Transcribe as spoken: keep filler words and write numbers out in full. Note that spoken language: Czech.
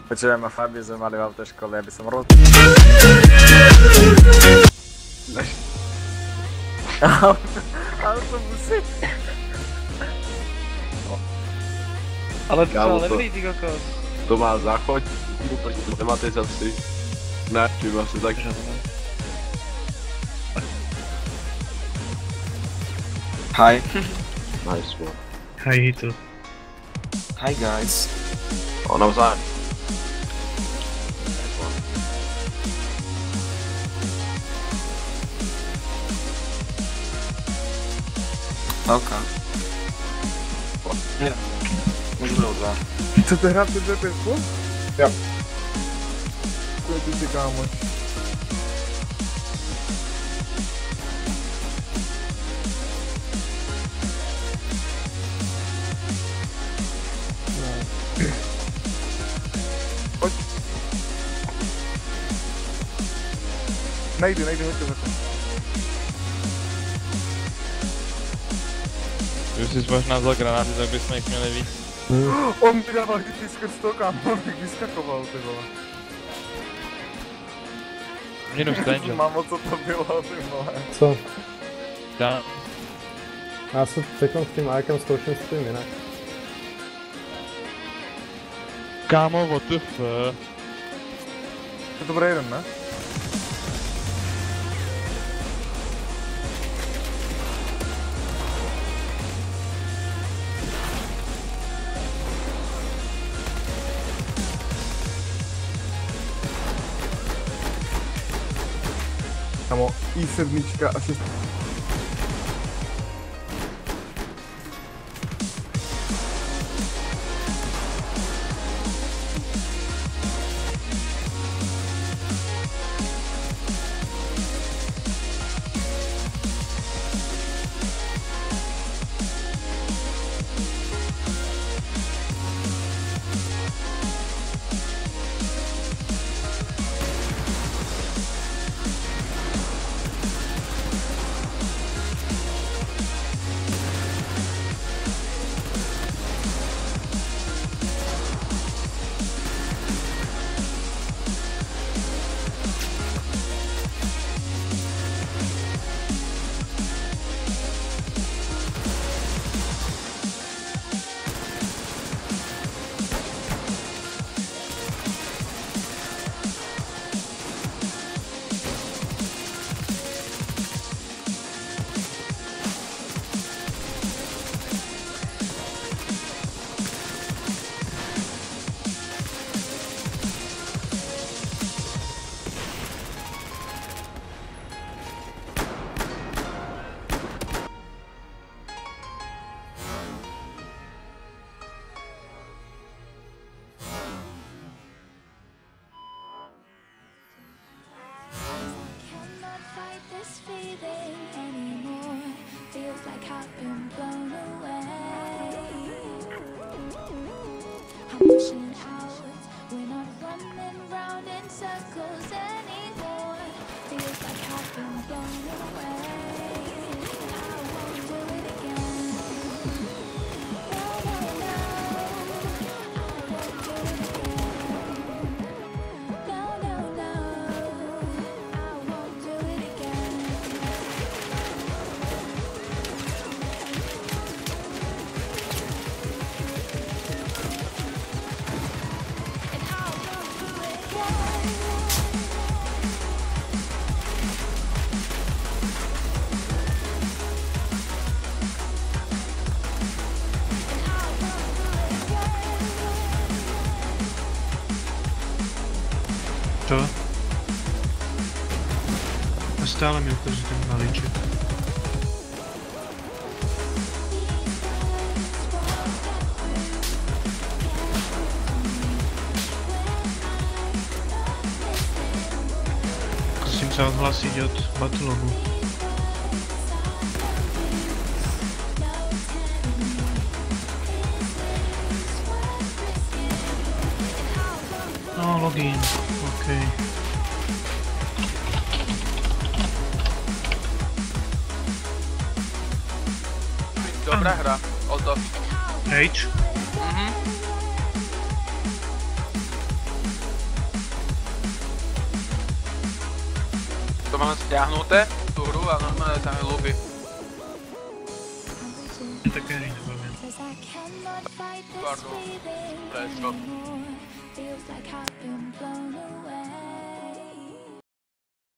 Počujem, a Fabio sme mali v autoškole, aby som roz... Autobusy. Ale to ale levný, ty kokos. To má záchod, proti tematizaci. Ne, čím asi tak. Hi. Nice one. Hi, Hito. Hi guys. O, navzájem. Ok. Nie. Můžu do dva. Chcete hrát před dvě pětku? Jo. Kolik si kámoš? Pojď. Nejde, nejde, hoďte za to. Když jsi možná vzal granáty, tak bychom jich měli víc. Mm. On mi dával vždycky skrz toho kámo, bych vyskakoval, ty vole. Jenom stranger. Mámo, co to bylo, ty vole. Co? Já. Já se teďkom s tím Ikeem zkouším s tím jinak. Kámo, what the f... To bude jeden, ne? Kamo, i sedm a šest. To? A stále mi ukazuje ten balíček. Zkusím se odhlasit od Battlogu. No, login. Okay. Dobrá hra, o to. H? Mhm. To máme stiahnuté, tú hru a normálne sa mi ľúbi. Je také hry nebavím. Pardon. Prečo? Feels like I've been blown away.